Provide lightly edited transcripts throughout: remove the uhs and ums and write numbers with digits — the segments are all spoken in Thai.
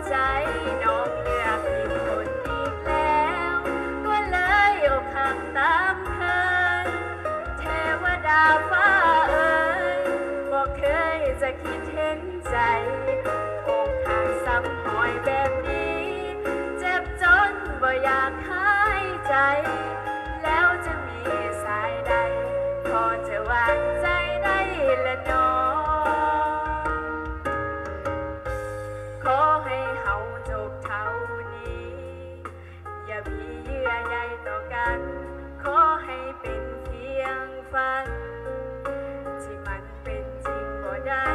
ใจน้องเลือกผิดคนอีกแล้วก็เลยอกหักตามเคยเทวดาฟ้าเอ๋ยบอกเคยจะคิดเห็นใจอกหักซ้ำหอยแบบนี้เจ็บจนบ่อยากหายใจแล้วจะมีสายใดพอจะวางใจได้ละน้องขอให้เฮาจบเท่านี้อย่ามีเยื่อใยต่อกันขอให้เป็นเพียงฝันที่มันเป็นจริงบ่ได้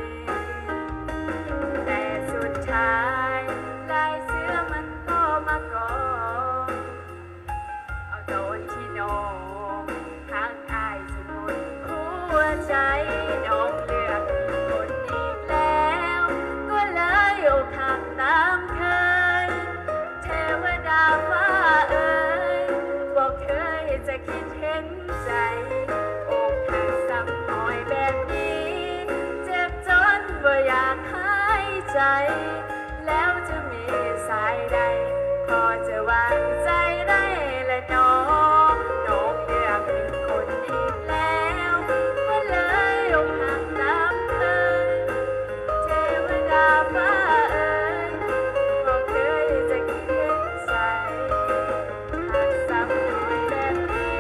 แต่สุดท้ายลายเสื้อมันก็มาก่อนเอาโดนที่น้องทางอายจนหมดหัวใจน้องเลือกผิดคนอีกแล้วก็เลยอกหักตามเคยเทวดาฟ้าเอ๋ยบอกเคยจะคิดเห็นใจอกหักซ้ำหอยแบบนี้เจ็บจนบ่อยากหายใจแล้วจะมีสายใดพอจะวางใจได้ละน้องน้องเลือกผิดคนอีกแล้วก็เลยอกหักตามเคยเทวดาฟ้าเอ๋ยบอกเคยจะคิดเห็นใจหักซ้ำหอยแบบนี้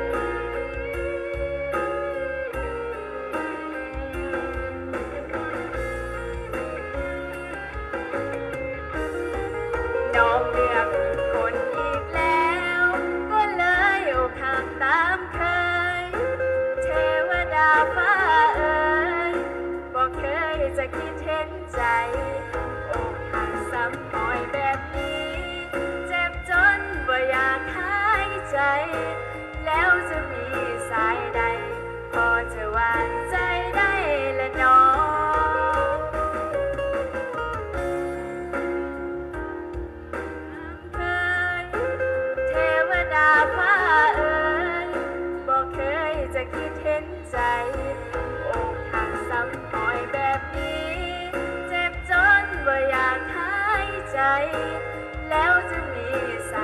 น้องเลือกผิดคนอีกแล้วก็เลยอกหักตามเคยเทวดาฟ้าเอ๋ยบอกเคยจะคิดเห็นใจอกหักซ้ำหอยแบบนี้เจ็บจนบ่อยากหายใจแล้วจะมีสายใดพอจะวางใจได้ละน้องเคยเทวดาฟ้าเอ๋ยบอกเคยจะคิดเห็นใจอกหักซ้ำหอยแบบนี้เจ็บจนบ่อยากหายใจแล้วจะมีส